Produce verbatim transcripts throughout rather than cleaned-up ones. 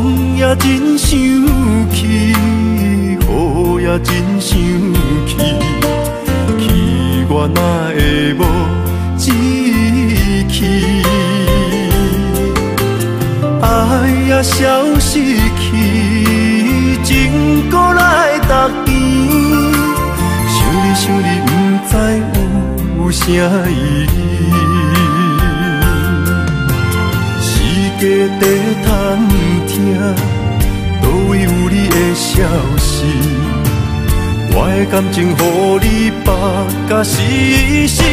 风也真生气，雨也真生气，气我哪会无志气？爱也消失去，情搁来逐天。想你想你，不知有啥意义。时间在探听，倒位有你的消息？我的感情，予你绑甲死死。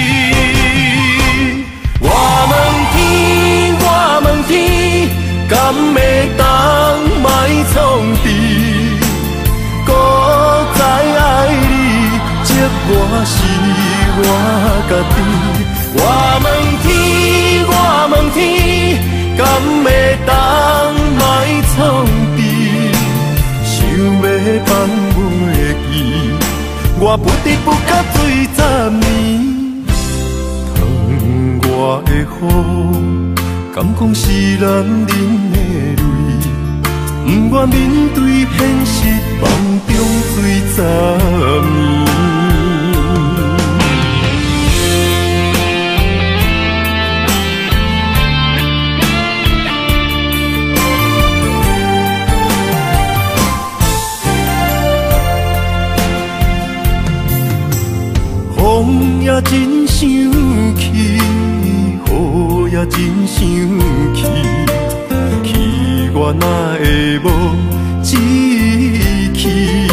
我问天，我问天，敢会当莫创治？搁再爱你，这我是我家己。我问天，我问天，敢会当莫创治？想要放袂记，我不得不甲醉十年。疼我的雨，敢讲是男人的泪？不愿面对现实，梦中醉十年。风也真生气，雨也真生气，气我哪会无志气？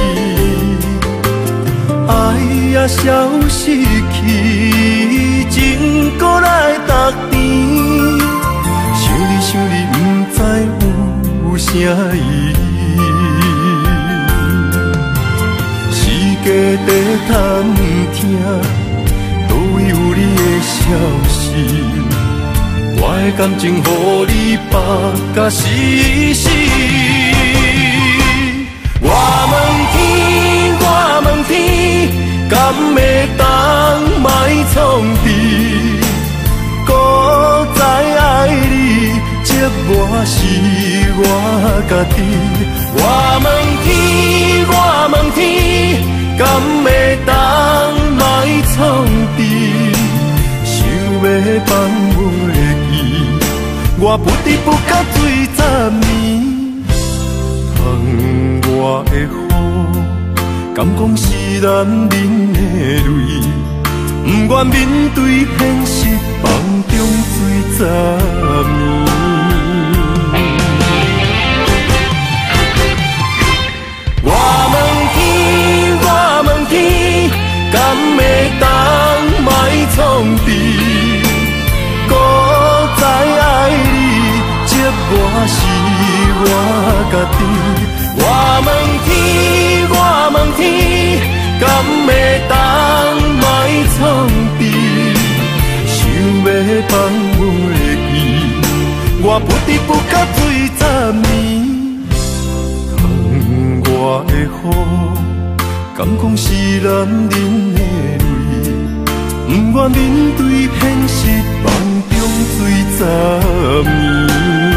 爱也消失去，情搁来逐天。想你想你，不知有啥意义？时间在探听，倒位有你的消息？我的感情，予你绑甲死死。我问天，我问天，敢会当莫创治？搁再爱你，这我是我家己。我问天，我问天，敢会当莫创治？想要放袂记，我不得不甲醉十年。疼我的雨，敢讲是男人的泪？不愿面对现实，梦中醉十年。我问天，我问天，敢会当莫创治？搁再爱你，这我是我家己。我问天，我问天，敢会当莫创治？想要放袂记，我不得不甲醉十年。疼我的雨，敢讲是男人的泪？不愿面对现实，梦中醉十年。